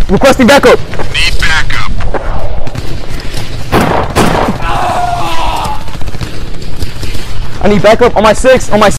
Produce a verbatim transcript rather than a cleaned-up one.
Requesting backup. Need backup. I need backup on my six. On my.